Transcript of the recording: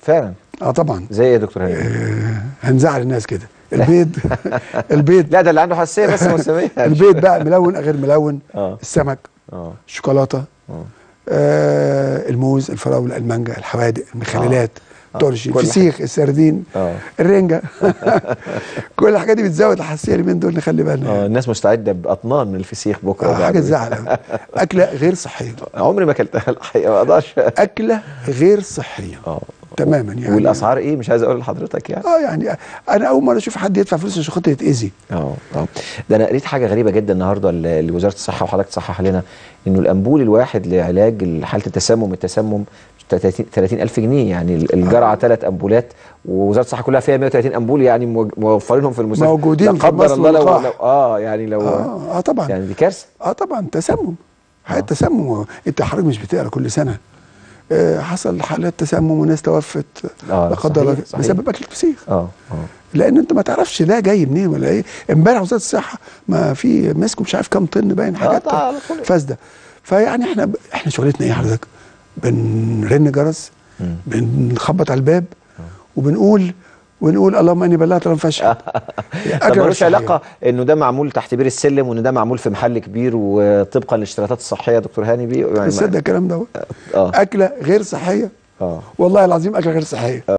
فعلا. طبعا. زي ايه يا دكتور هاني؟ هنزعل الناس كده. البيض البيض لا ده اللي عنده حساسيه بس موسميه. البيض بقى ملون غير ملون. السمك، الشوكولاته، الموز، الفراوله، المانجا، الحوادق، المخللات، الترشي، الفسيخ، السردين، الرنجه. كل الحاجات دي بتزود الحساسيه اليومين دول، نخلي بالنا. الناس مستعده باطنان من الفسيخ بكره. حاجه تزعل. اكله غير صحيه. عمري ما اكلتها الحقيقه، ما اقدرش. اكله غير صحيه تماما يعني. والاسعار ايه؟ مش عايز اقول لحضرتك يعني. يعني انا اول مره اشوف حد يدفع فلوس عشان خاطر يتاذي. ده انا قريت حاجه غريبه جدا النهارده لوزاره الصحه، وحضرتك تصحح لنا، انه الامبول الواحد لعلاج حاله التسمم 30,000 جنيه، يعني الجرعه 3 امبولات، ووزاره الصحه كلها فيها 130 امبول، يعني موفرينهم في المستشفى. موجودين لا قدر الله لو يعني طبعا. يعني دي كارثه. طبعا تسمم. حالة تسمم. انت حضرتك مش بتقرا كل سنه حصل حالات تسمم وناس توفت لا قدر الله بسبب اكل الفسيخ. لان انت ما تعرفش ده جاي منين ولا ايه. امبارح وزاره الصحه ما في مسكوا مش عارف كام طن باين حاجات فاسده. فيعني احنا شغلتنا ايه حضرتك؟ بنرن جرس، بنخبط على الباب، ونقول اللهم اني بلغت لم فاشهد. طب ملوش علاقه انه ده معمول تحت بير السلم وان ده معمول في محل كبير وطبقا للاشتراطات الصحيه يا دكتور هاني بيه؟ يعني تصدق الكلام ده؟ اكله غير صحيه. والله العظيم اكله غير صحيه.